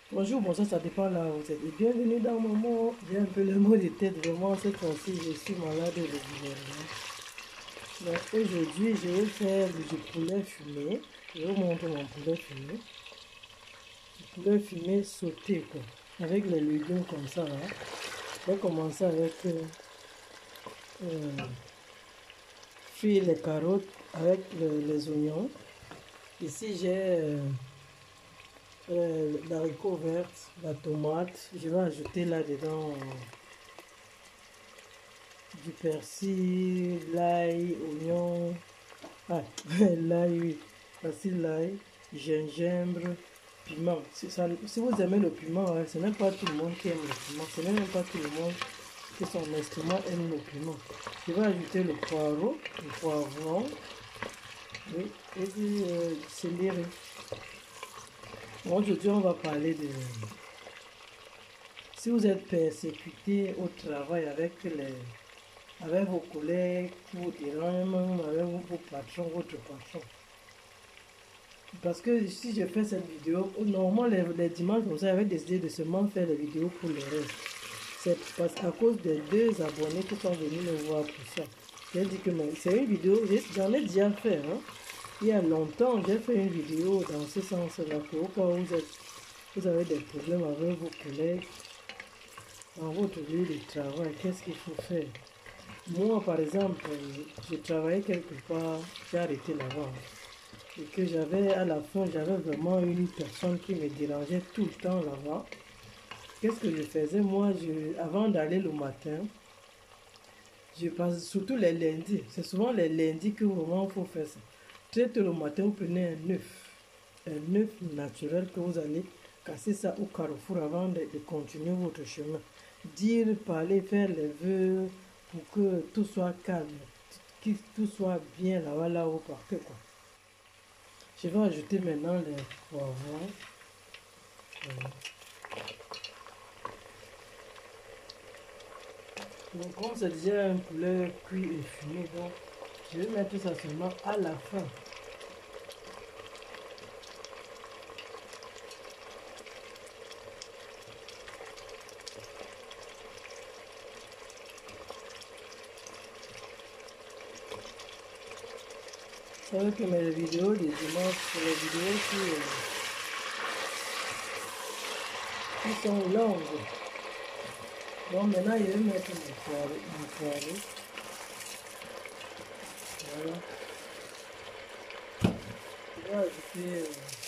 Bonjour, bonsoir, ça dépend là où vous êtes. Et bienvenue dans mon mot. J'ai un peu le mot de tête, vraiment, cette fois-ci, je suis malade de gouvernement. Donc aujourd'hui, je vais faire du poulet fumé. Je vais vous montrer mon poulet fumé. Du poulet fumé sauté, quoi. Avec les légumes comme ça, là. Je vais commencer avec euh, frire les carottes avec les oignons. Ici, j'ai l'haricot vert, la tomate. Je vais ajouter là-dedans du persil, l'ail, oignon, ah, l'ail, oui, persil, l'ail, gingembre, piment. Si vous aimez le piment, hein, ce n'est pas tout le monde qui aime le piment. Ce n'est même pas tout le monde que son estomac aime le piment. Je vais ajouter le poireau, le poivron, oui, et du céleri. Bon, aujourd'hui, on va parler de... Si vous êtes persécuté au travail avec vos collègues, vous direz même avec vos patrons, votre patron. Parce que si je fais cette vidéo, normalement les dimanches, comme ça, j'avais décidé de seulement faire les vidéos pour les restes. C'est parce qu'à cause des 2 abonnés qui sont venus me voir pour ça. J'ai dit que c'est une vidéo, j'en ai déjà fait. Hein. Il y a longtemps, j'ai fait une vidéo dans ce sens-là, que au cas où vous avez des problèmes avec vos collègues, dans votre lieu de travail, qu'est-ce qu'il faut faire? Moi, par exemple, je travaillais quelque part, j'ai arrêté là-bas. Et que j'avais, à la fin, j'avais vraiment une personne qui me dérangeait tout le temps là-bas. Qu'est-ce que je faisais? Moi, avant d'aller le matin, je passe, surtout les lundis. C'est souvent les lundis que vraiment il faut faire ça. Très tôt le matin, vous prenez un œuf naturel que vous allez casser ça au carrefour avant de continuer votre chemin. Dire, parler, faire les vœux pour que tout soit calme, que tout soit bien là-bas, là où partez, quoi. Je vais ajouter maintenant les poivrons. Donc, comme c'est déjà un poulet cuit et fumé, donc je vais mettre ça seulement à la fin. Vous savez que mes vidéos de dimanche, c'est les vidéos qui sont longues. Donc maintenant, je vais mettre mon poireau. Voilà. Je vais ajouter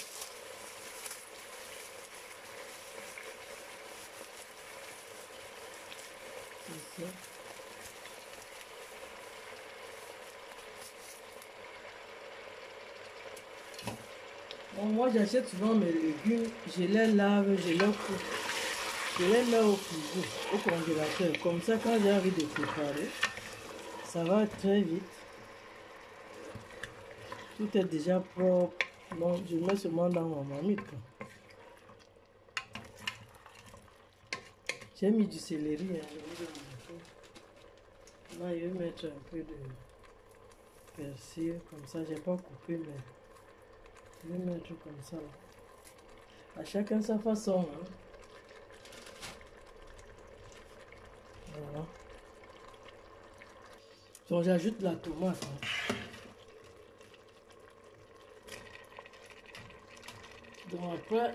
ici. Bon, moi, j'achète souvent mes légumes, je les lave, je les coupe. Je les mets au frigo, au congélateur. Comme ça, quand j'ai envie de préparer, ça va très vite. Tout est déjà propre. Donc, je mets seulement dans ma marmite. J'ai mis du céleri. Là, je vais mettre un peu de persil. Comme ça, j'ai pas coupé, mais je vais mettre comme ça. À chacun sa façon. Hein. Voilà. Donc, j'ajoute la tomate. Hein. Donc, après,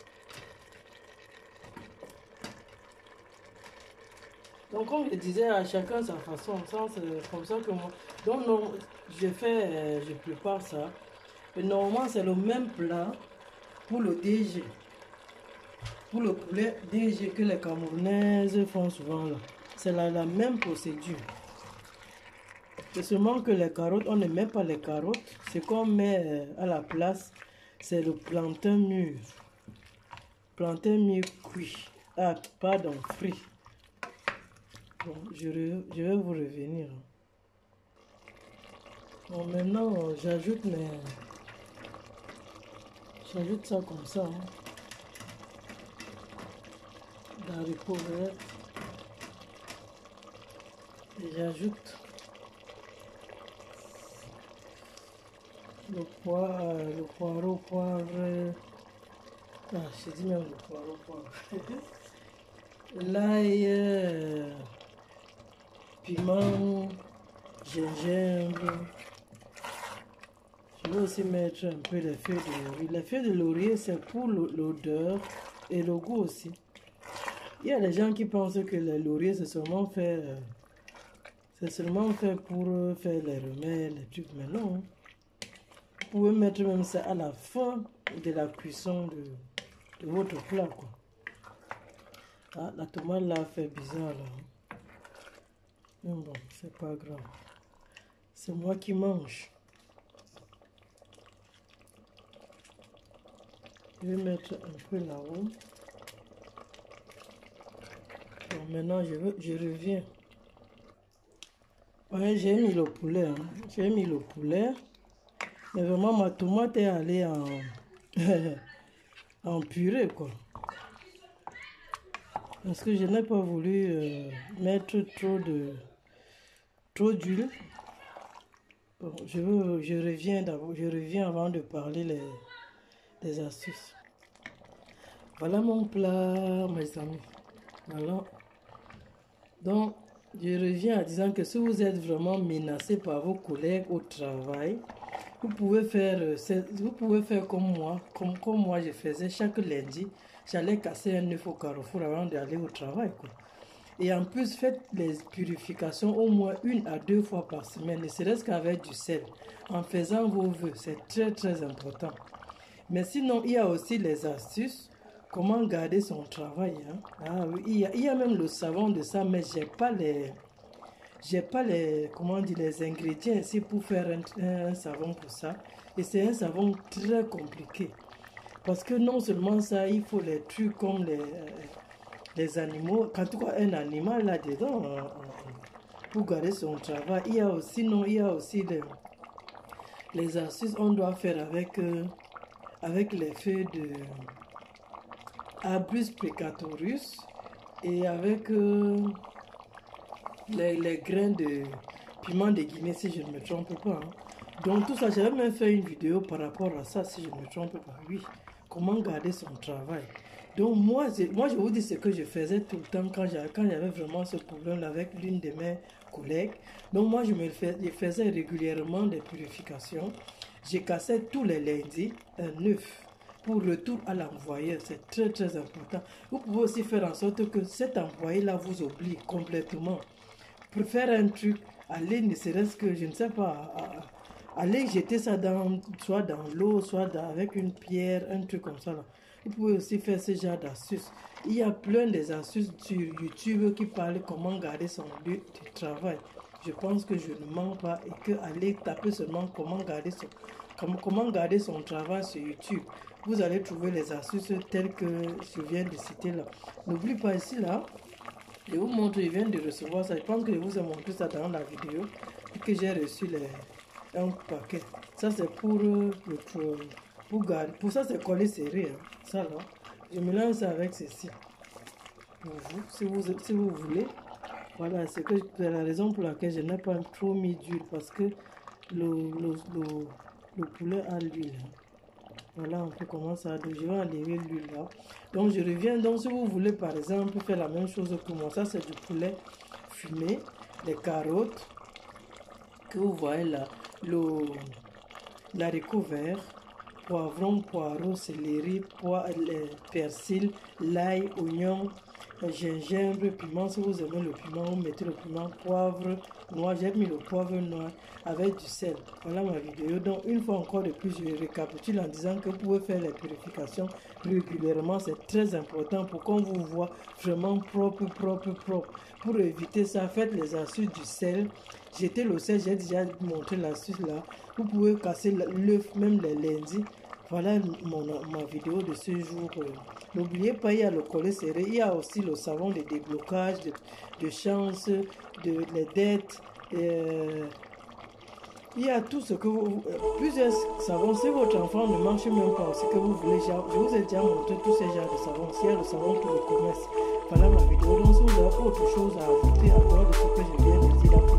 donc, comme je disais, à chacun sa façon. Ça, c'est comme ça que moi. Donc, non, je prépare ça. Et normalement, c'est le même plat pour le DG. Pour le poulet DG que les Camerounaises font souvent là. C'est la même procédure. C'est seulement que les carottes, on ne met pas les carottes. Ce qu'on met à la place, c'est le plantain mûr. Plantain mûr cuit. Ah, pardon, frit. Bon, je vais vous revenir. Bon, maintenant, j'ajoute ça comme ça. Hein. D'haricots verts. Et j'ajoute le poireau, poivre, Ah, je dis même le poireau. L'ail, piment, gingembre. Je vais aussi mettre un peu les feuilles de laurier. Les feuilles de laurier, c'est pour l'odeur et le goût aussi. Il y a des gens qui pensent que le laurier, c'est seulement fait pour faire les remèdes, les trucs. Mais non. Vous pouvez mettre même ça à la fin de la cuisson de votre plat, quoi. Ah, la tomate là fait bizarre là. Mais bon, c'est pas grave. C'est moi qui mange. Je vais mettre un peu là-haut. Bon, maintenant je reviens. Ouais, j'ai mis le poulet. Hein. J'ai mis le poulet. Mais vraiment, ma tomate est allée en, en purée, quoi. Parce que je n'ai pas voulu mettre trop d'huile. Bon, je reviens avant de parler les astuces. Voilà mon plat, mes amis. Voilà. Donc, je reviens en disant que si vous êtes vraiment menacé par vos collègues au travail, vous pouvez faire comme moi. Comme moi, je faisais chaque lundi. J'allais casser un œuf au carrefour avant d'aller au travail, quoi. Et en plus, faites les purifications au moins 1 à 2 fois par semaine, ne serait-ce qu'avec du sel. En faisant vos vœux, c'est très très important. Mais sinon, il y a aussi les astuces. Comment garder son travail. Hein? Ah, oui, il y a même le savon de ça, mais j'ai pas les comment dire, les ingrédients ici pour faire un savon pour ça. Et c'est un savon très compliqué. Parce que non seulement ça, il faut les trucs comme les animaux. En tout cas, un animal là-dedans, pour garder son travail. Il y a aussi les astuces qu'on doit faire avec les feuilles de Abrus precatorus et avec les grains de piment de Guinée, si je ne me trompe pas. Hein. Donc tout ça, j'avais même fait une vidéo par rapport à ça, si je ne me trompe pas. Oui, comment garder son travail. Donc moi je vous dis ce que je faisais tout le temps quand j'avais vraiment ce problème avec l'une de mes collègues. Donc moi je faisais régulièrement des purifications. Je cassais tous les lundis un œuf pour retour à l'envoyeur. C'est très très important. Vous pouvez aussi faire en sorte que cet envoyé-là vous oublie complètement. Pour faire un truc, aller ne serait-ce que, je ne sais pas, aller jeter ça soit dans l'eau, soit avec une pierre, un truc comme ça. Là. Vous pouvez aussi faire ce genre d'astuces. Il y a plein d'astuces sur YouTube qui parlent comment garder son lieu de travail. Je pense que je ne mens pas et que aller taper seulement comment garder son travail sur YouTube. Vous allez trouver les astuces telles que je viens de citer là. N'oublie pas ici là. Je vous montre, je viens de recevoir ça. Je pense que je vous ai montré ça dans la vidéo. Et que j'ai reçu un paquet. Ça c'est pour garder. Pour ça c'est collé serré. Hein. Ça là. Je mélange ça avec ceci. Pour vous, si vous voulez. Voilà, c'est la raison pour laquelle je n'ai pas trop mis d'huile. Parce que le poulet a l'huile. Voilà un peu comment ça. Donc je vais enlever l'huile là. Donc je reviens. Donc si vous voulez par exemple faire la même chose que moi, ça c'est du poulet fumé, les carottes que vous voyez là, l'haricot vert, poivron, poireau, céleri, persil, l'ail, oignon, gingembre, piment. Si vous aimez le piment, vous mettez le piment, poivre noir. J'ai mis le poivre noir avec du sel. Voilà ma vidéo. Donc une fois encore de plus, je récapitule en disant que vous pouvez faire les purifications régulièrement. C'est très important pour qu'on vous voit vraiment propre. Pour éviter ça, faites les astuces du sel. Jetez le sel, j'ai déjà montré l'astuce là. Vous pouvez casser l'œuf même les lundis. Voilà ma vidéo de ce jour. N'oubliez pas, il y a le collet serré, il y a aussi le savon de déblocage, de chance, les dettes. Il y a tout ce que plusieurs savons. Si votre enfant ne marche même pas ce que vous voulez, je vous ai déjà montré tous ces genres de savons. Il y a le savon pour le commerce. Voilà ma vidéo. Donc si vous avez autre chose à ajouter à dehors de ce que je viens de dire,